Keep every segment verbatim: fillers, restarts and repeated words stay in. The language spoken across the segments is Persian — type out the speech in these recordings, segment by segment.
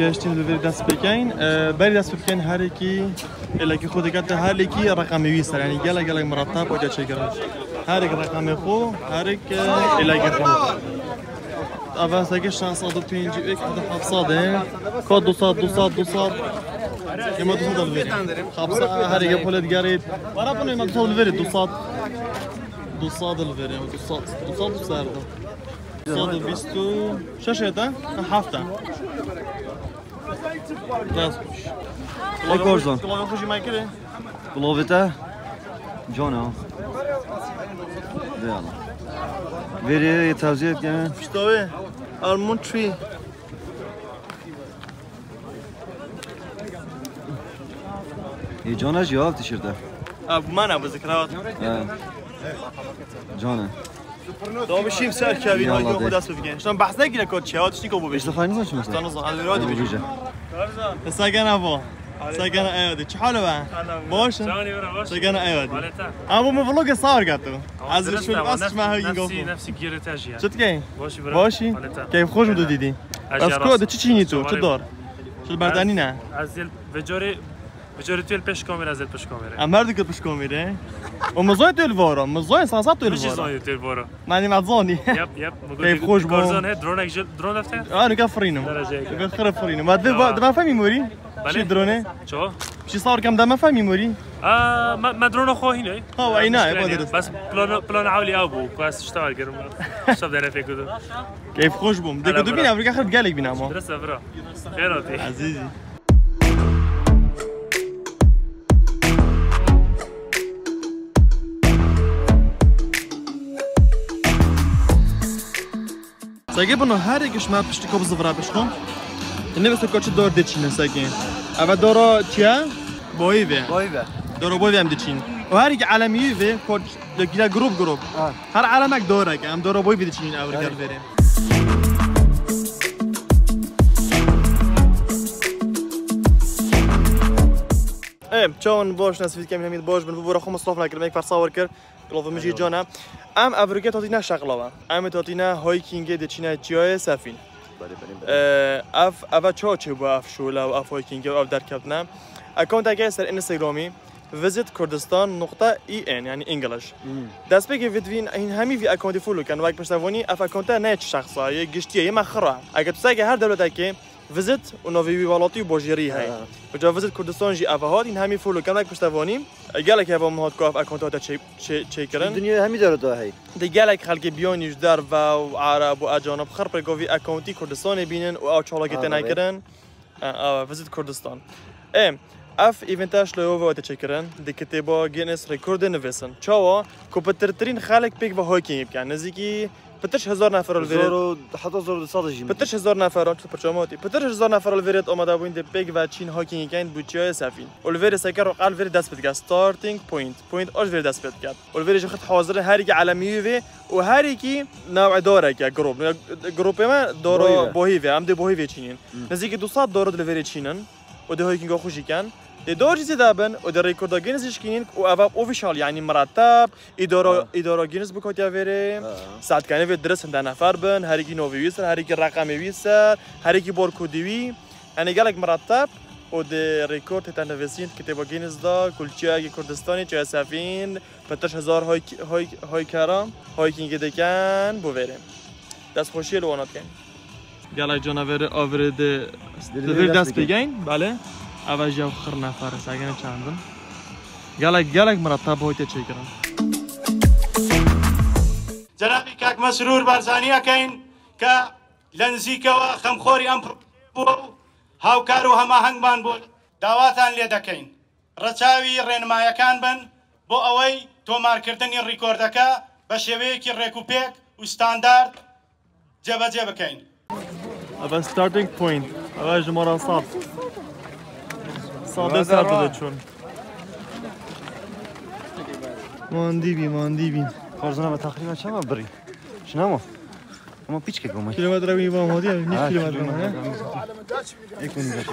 گشتیم دوباره دست بکن بری دست بکن هر کی الاکی خود گفت هر کی رقم ویست یعنی گله گله مرتب وجه چه کرد هر یک رقم خو هر یک الاکی خو اول سگه شانصد و پنج یک ده هفتصده کد دوصد دوصد دوصد اما دوصد الفری خمسة هر یک پول دیگری برای پول ما دوصد الفری دوصد دوصد الفری دوصد دوصد دوصد دوصد بیست و شش تا هفته راست ای کارزان کلاه خوشی میکنه بلاویته جانا دیالا وری یه توضیح کنه پشتاوه آلمون تری ای جانش یا تیشرته اب من ابو ذکرات جانه تو بشیم سر کابین های خود دست بگین شما بحث نگیره کد چه هاتش نیکو ببیش استفاده نمیشه مثلا استانوز علی رادی ببیش ساگن ابو ساگن ایادی چه حاله با باشه ساگن ایادی ابو مفلوگ صار قطو از شو اسمش ما هاي نفسي نفسي جيرة تاجي شت كاين باشي برا باشي كيف خوش بدو ديدي بس كود تشي تشيني تو چه دار شو بردانی نه ازل وجوري وجوري تو البش كاميرا ازل بش كاميرا امرد که پش کامیره و مزای تو الوارا مزای سانسات تو مش الوارا زايد تو البورا معنی مزانی يب يب كيف خوش بو كارزان هي درونك جل درون دفتر اه نگاه فرینم نگاه خراب فرینم ما دو ما فهمی موری چی درونه شو چی صار کم دم فهمی موری اه ما ما درون اخو هنا ها وعيناه بس بلان بلان عاولي ابو كويس اشتغل قرم شو بدنا فيك كده كيف خوش بوم ديك دو بينا افريقيا خرب قالك بينا ما درس برا خيراتي عزيزي ساگه بنا هر یکش ما پشتی کاب زفره بشکن اینه مثل کاچه دار دچینه ساگه اول دارا چیه؟ بایی وی بایی به دارا بایی هم دچین و هر یک علمی وی کاچ دکیلا گروپ گروپ هر علمک داره که هم دارا بایی دچین اول کار بریم ام چون باش نسفید کمی همین باش بن برو خو مصرف نکردم یک فرصاور کرد کلاف مجی جانا ام افریقا تاتینا شغلاوا ام تاتینا هایکینگ دچینا چیای سفین اف اف چا چه با اف شولا و اف هایکینگ و اف درکبنا اکانت اگه سر اینستاگرامی visit کردستان نقطه ای ان یعنی انگلیش دست بگی ویدوین این همی وی اکانتی فولو کن و اگه پشتوانی اف اکانت نه شخصا یه گشتیه یه مخره اگه تو سگه هر دولت که visit و نوی والاتی و باجری های بجا visit کردستان جی افهاد این همی فولو کن و اگه پشتوانی گله که هم هات کاف اکانت هات چه چه کردن دنیا همی داره تو هی دی گله که خلک بیانیش در و عرب و اجانب خرپ گاوی اکانتی کردستان بینن و آو چالا گیت نکردن visit کردستان ام اف ایونتاش لایو و تشکرن دی کتابا گینس رکورد نویسن چاوا کوپترترین خلک پیک و هایکینگ بکن نزدیکی پترش هزار نفر الورید حتی هزار و صد جیم پترش هزار نفر تو پرچاماتی پترش هزار نفر الورید آماده بودند پیک و چین هایکینگ کن بودجای سفین الورید سکر و قلب ورید دست بده ستارتینگ پوینت پوینت آج ورید دست بده الورید خد حاضر هر یک علمی و و هر یکی نوع داره که گروپ گروپ ما داره باهی و هم دی باهی چینین نزدیک دویست داره الورید چینن و دی هایکینگ خوشی کن دور چیزی دابن و در ریکورد گینز کنین و اواب اوفیشال یعنی مرتب اداره اداره گینز بکوتیا وره ساعت کنه و درس هنده نفر بن هر کی نوی ویسر هر کی رقم ویسر هر کی بار کدوی یعنی گلک مرتب و در ریکورد تن نویسین کتاب گینز دا کلچه کردستانی چه سفین پترش هزار های های های کرام هایکینگ دکن بوره دست خوشی لوانات کن گلک جانور آورد دور دست بگین بله اول جا خر نفر ساگن چندن گلک گلک مرتب هایت چه کردن جنابی کاک مسرور بارزانی اکین که لنزیک و خمخوری ام بو هاوکار و هماهنگ بان بو داواتان لێ دەکەین ڕەچاوی ڕێنمایەکان بن بۆ ئەوەی تۆمارکردنی ڕیکۆردەکە بە شێوەیەکی ڕێکوپێک و ستاندارد جێبەجێ بکەین. اول ستارتینگ پوینت اول ژمارە سەد ساده سر داده چون ماندی بی ماندی بی کارزانه و تقریبا چند بری شنو اما پیچ که گم کیلومتر روی با مادی نیست کیلومتر نه یک میلیون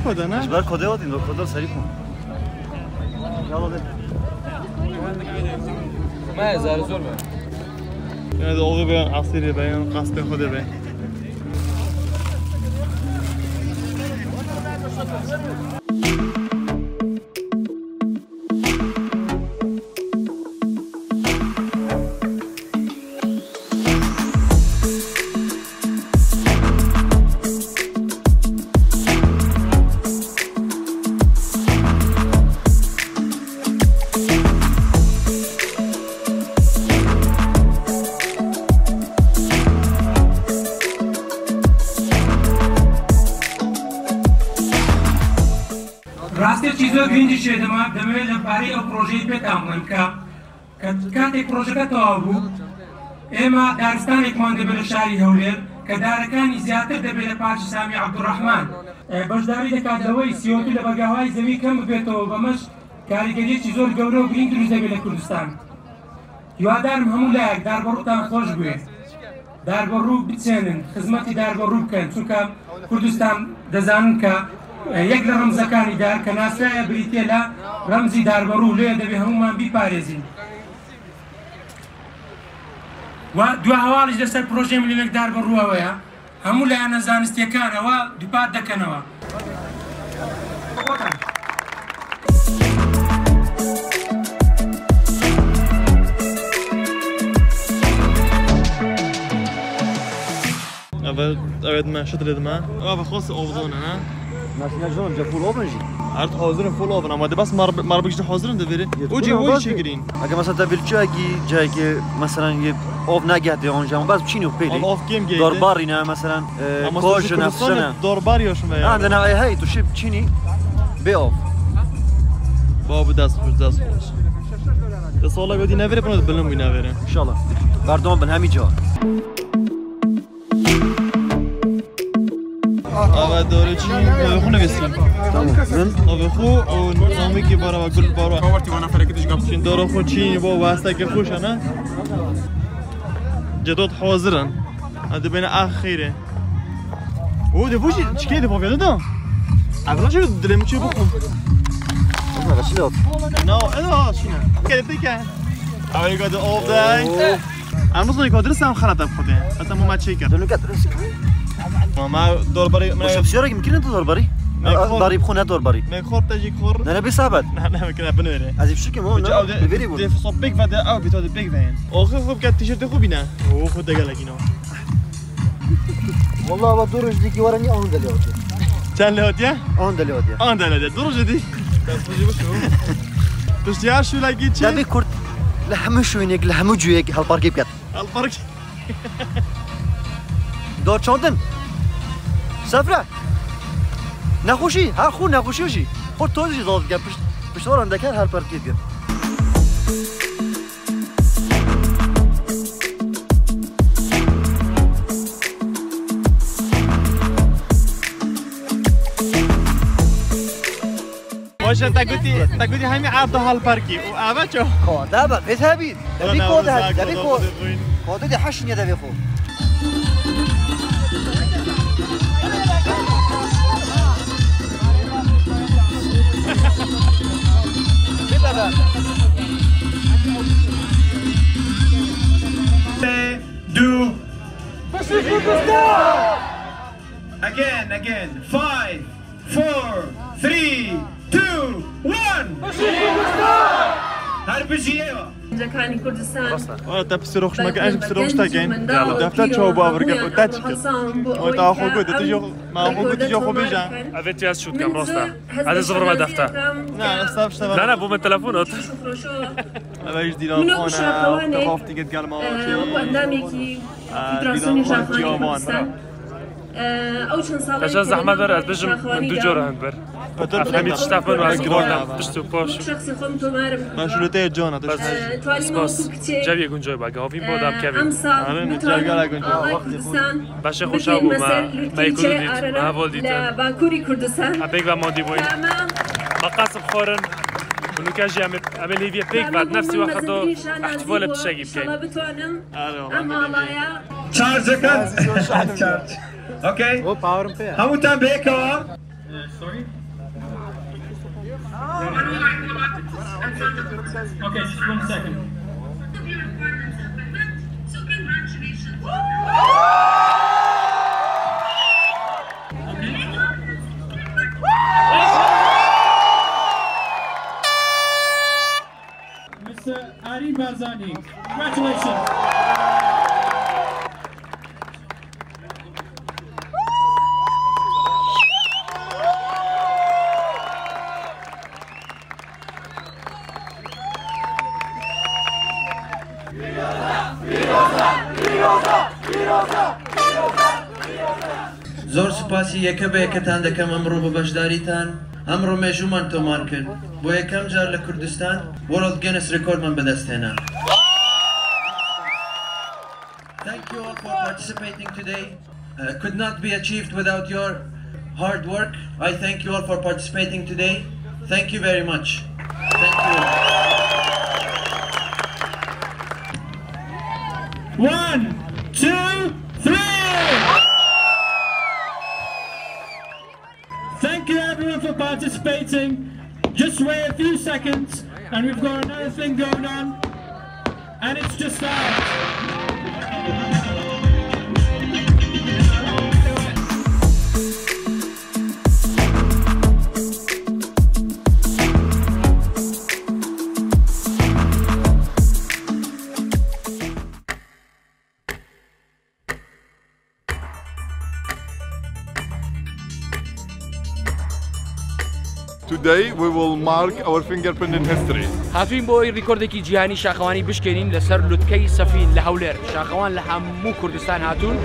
خدا نه بر کده وادین دو کده سری کن یالا ده ما زار زور ما يعني اوغي بين عصير بين قصد خود بين راستی چیزا گرینجی شده ما دمیل لباری او پروژه پیدا کنیم که کاتی پروژه که تو بود اما دارستان اکمانده بر شهری هولر که دارکانی زیادتر دبیر پارچ سامی عبدالرحمن باشداری دکات دوای سیوتی لبگاهای زمین کم بیتو و مش کاریگری چیزور گوره و گرینج روز دبیر کردستان یوادارم همون لایق دربارو تان خوش بوید دربارو بتسنن خدمتی دربارو بکن چون که کردستان دزانن که یک رمزەکانی دار کە ناسرایە بریتێ لە ڕەمزی داربەڕوو لێ دەبێ هەمومان بیپارێزین و دو هەواڵیش لەسەر پرۆژێ ملیمێک داربەڕووەوەیە هەموو لایەنە زانستیەکانەوە دووپات دەکەنەوە أبد أبد ما شطرت ما أبد خاص أوضونه نه ناسینا جون جا فول اوپن جی عرض حاضرن فول اوپن اما ده بس مر مر بگیش حاضرن ده بره اوجی اوج چگرین اگه مثلا دبل جاگی جاگی مثلا یه اوف نگهده اونجا بس بچینو پیلی اوف گیم گیت دورباری نه مثلا کوش نفسنا دورباری هاشون میاد عندنا هاي هاي تو شيب تشيني بي اوف بابا دست خوش دست خوش ده سالا گودی نوره پناه بلند بی نوره ان شاء الله بردوم بن همي جا آقا داره چی؟ نوه خو نویسیم نوه خو و نامی که بارا و گل بارا کاورتی وانا فرقتش قبل چین داره خو چی با واسطه که خوشه نه؟ جداد حاضرن هده بین اخیره او ده بوشی چیکه ده پاپیاده دا؟ اولا چه دلیم چی بخون؟ انا بس لوت نه انا شینه که دیگه اولی گاده آب دای امروز نی کادر سام خلاتم خوده اصلا ما چی کرد دونو قدرس ما دورباری وش بسيارة يمكن انت دورباري ضريب خونه دورباري ما خور تجي خور انا بسابد نه نه میکنه بنوره از این شکل ما نه ببری بود ده صوب بیگ و ده او بیتاد بیگ وین آخه خوب که تیشرت خوبی نه او خود دگل اینا والله با دورش دیگه ورنی آن دلیات چند لهاتیه آن دلیات آن دلیات دورش دی دستوجی بشو تشتیار شو لگی چی دبی کرد لحمه شو اینک لحمه جویک هل پارکی بکت هل پارک دور چاندن سفره نخوشی ها خو نخوشی شی خود توزی داد گپ پشت پشتوار اندکر هر پارکی دیگر باشه تگوتی تگوتی همین عرض هال پارکی و اول چو کادا با بذهبید دبی کود هست دبی کود کود دی حشنی دبی خو Do again, again. Five, four, three, two, one. هربجية. جاكاني كردستان. آه تبصر روش ما كأنش بصير روش تاجين. دفتر شو بابر قبل تاج. وتا أخو قد تجي ما أخو قد تجي أخو بيجان. أبيت ياس شو كم راستا. هذا صفر ما دفتر. لا استاف اشتغل. لا لا بو من تلفونات. أبى يجدي لون أنا تبافتي قد قال ما شيء. قدامي فدراسيون جاكاني كردستان. أو شن صار. كشان زحمة بر أتبجم من دو جورة هندبر. أفهمي تشتاف من واسك بردم تشتو باش. شخص خمت مارم. ما شو لتيه جانا بس بس جابي يكون جاي بقى هافين بودام كافين. أمسا. نتجاي قال يكون كردستان. باش خوش أبو ما ما يكون ديت ما هفول ديت. لا باكوري كردستان. أبيك ما دي بوين. مقاصب خورن. ونو كاجي عمل عمل هي بيك بعد نفسي واخده احتفال بتشاقي بكين. أما الله يا. Charge again. Okay. هو باور بيه همون تام بيكوا. Sorry. Okay, just one second. So congratulations. Mister Ari Barzani, congratulations. زۆر سوپاسی یەکە بە یەکەتان دەکەم ئەمڕۆ بە بەشداریتان ئەمڕۆ مێژوومان تۆمار کرد بۆ یەکەم جار لە کوردستان World Guinness ڕێکۆردمان بەدەستهێنا. Thank you all for participating today. Uh, could not be achieved without your hard work. I thank you all for participating today. Thank you very much. Thank you. One, two, three! Thank you everyone for participating. Just wait a few seconds and we've got another thing going on and it's just that. Today we will mark our fingerprint in history. هاتوین بۆ ڕیکۆردێکی جیهانی شاخەوانی بشکێنین لەسەر لوتکەی سەفین لە هەولێر. شاخەوان لە هەموو کوردستان هاتوون.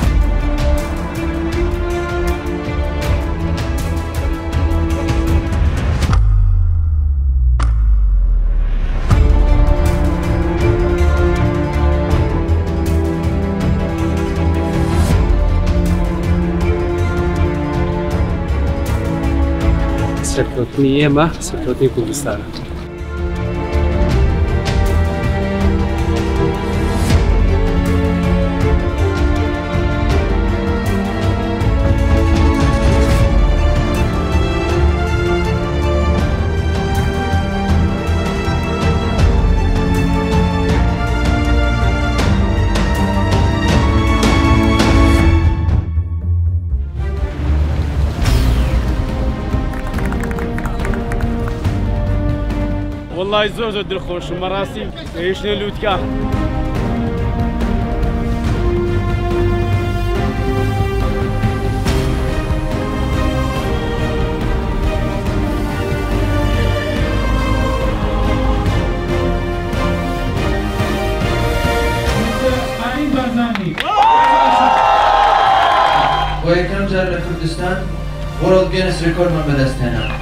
سەرکەوتنی ئێمە سەرکەوتنی کوردستانە. والله زۆر زۆر دڵخۆشم بەڕاستی هێشتنە لووتکە. Ari Barzani. بۆ یەکەم جار لە کوردستان World Guinness ڕێکۆردمان بەدەستهێنا.